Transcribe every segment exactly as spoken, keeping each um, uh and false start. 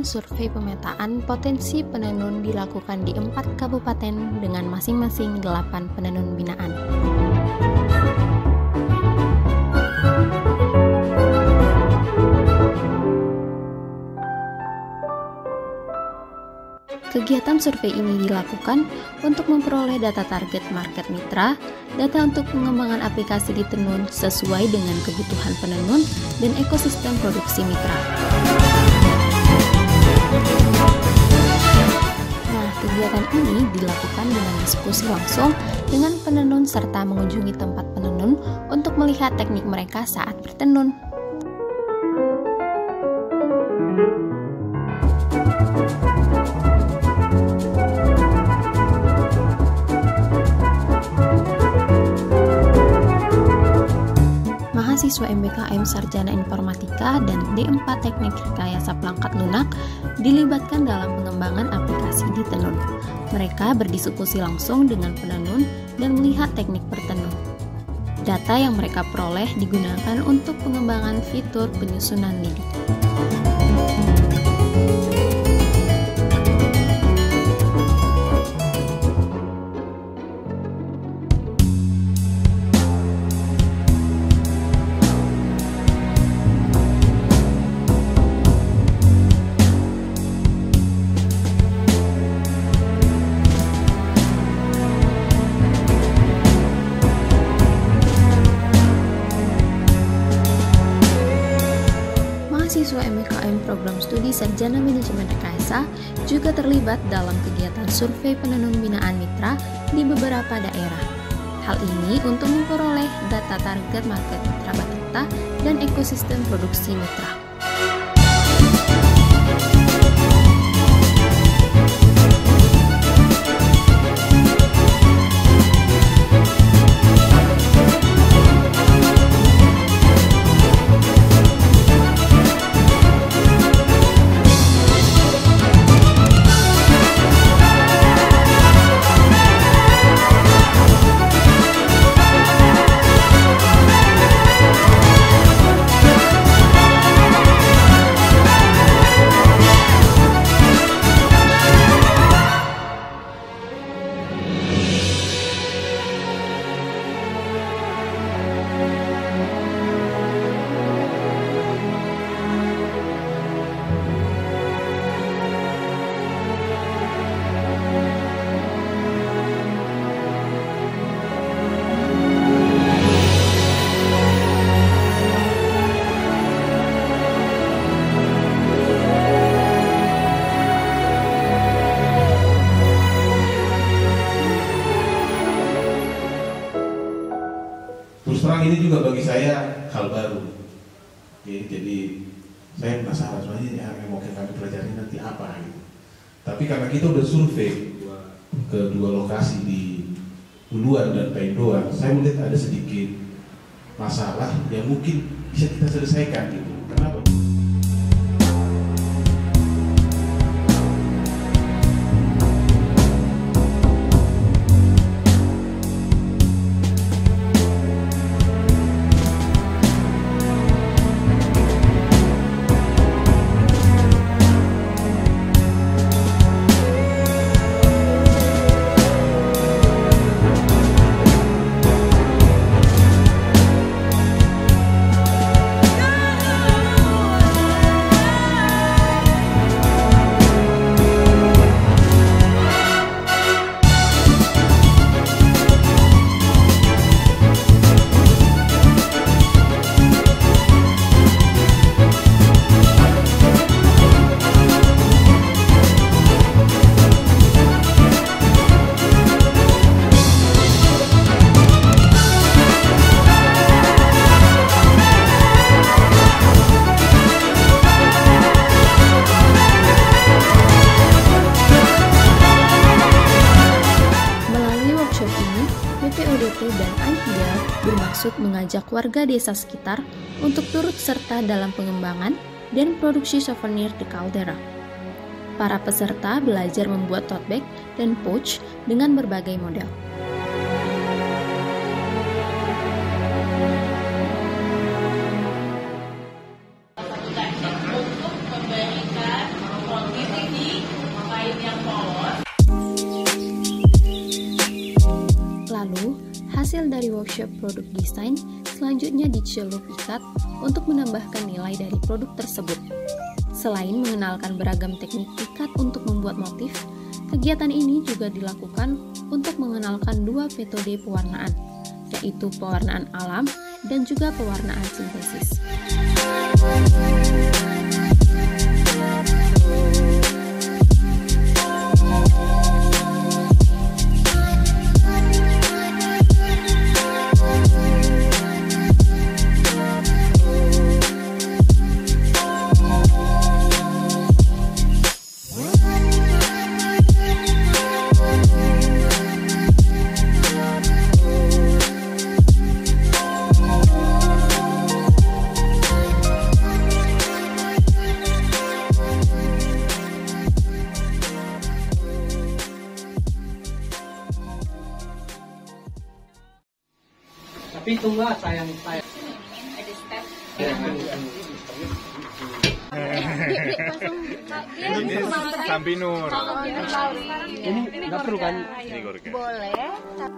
survei pemetaan potensi penenun dilakukan di empat kabupaten dengan masing-masing delapan penenun binaan. Kegiatan survei ini dilakukan untuk memperoleh data target market mitra, data untuk pengembangan aplikasi di tenun sesuai dengan kebutuhan penenun, dan ekosistem produksi mitra. Nah, kegiatan ini dilakukan dengan diskusi langsung dengan penenun serta mengunjungi tempat penenun untuk melihat teknik mereka saat bertenun. Mahasiswa M B K M Sarjana Informatika dan D empat Teknik Rekayasa Pelangkat Lunak dilibatkan dalam pengembangan aplikasi di tenun. Mereka berdiskusi langsung dengan penenun dan melihat teknik bertenun. Data yang mereka peroleh digunakan untuk pengembangan fitur penyusunan lidi. Mahasiswa M B K M Program Studi Sarjana Manajemen Rekayasa juga terlibat dalam kegiatan survei penenun binaan mitra di beberapa daerah. Hal ini untuk memperoleh data target market mitra batita dan ekosistem produksi mitra. Terus terang ini juga bagi saya hal baru. Oke, jadi saya penasaran sebenarnya yang mau kami pelajari nanti apa gitu. Tapi karena kita udah survei ke dua lokasi di Uluan dan Paindoan, saya melihat ada sedikit masalah yang mungkin bisa kita selesaikan gitu. Kenapa? dan Aida bermaksud mengajak warga desa sekitar untuk turut serta dalam pengembangan dan produksi souvenir di kaldera. Para peserta belajar membuat tote bag dan pouch dengan berbagai model. Untuk memberikan Lalu, hasil dari workshop produk desain selanjutnya dicelup ikat untuk menambahkan nilai dari produk tersebut. Selain mengenalkan beragam teknik ikat untuk membuat motif, kegiatan ini juga dilakukan untuk mengenalkan dua metode pewarnaan, yaitu pewarnaan alam dan juga pewarnaan sintesis. Tapi tunggu apa yang saya ada step Sampinur. ini nggak perlu kan? boleh.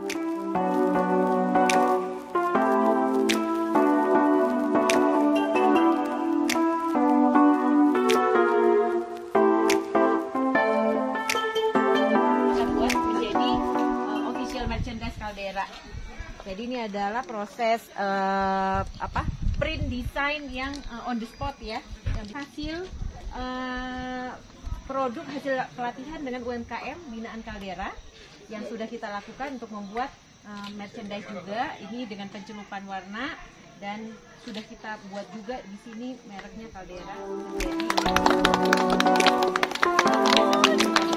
Kita buat menjadi uh, official merchandise Caldera. Jadi ini adalah proses uh, apa print design yang uh, on the spot ya, yang hasil uh, produk hasil pelatihan dengan U M K M binaan Caldera yang sudah kita lakukan untuk membuat uh, merchandise juga ini dengan pencelupan warna dan sudah kita buat juga di sini mereknya Caldera. Jadi